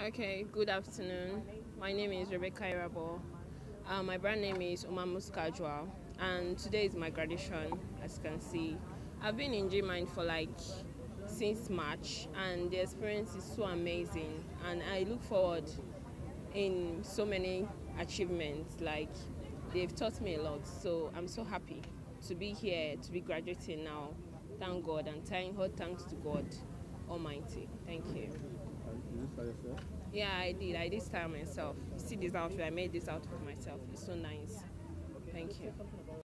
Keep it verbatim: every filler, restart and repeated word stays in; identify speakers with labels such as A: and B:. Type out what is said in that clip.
A: Okay, good afternoon. My name is Rebecca Irabo. Uh, my brand name is Umamus Casual, and today is my graduation. As you can see, I've been in G M Y T for like since March, and the experience is so amazing. And I look forward in so many achievements. Like they've taught me a lot, so I'm so happy to be here, to be graduating now. Thank God, and thank all thanks to God Almighty. Thank you.
B: Did you style yourself?
A: Yeah, I did. I did style myself. See this outfit? I made this outfit myself. It's so nice. Thank you.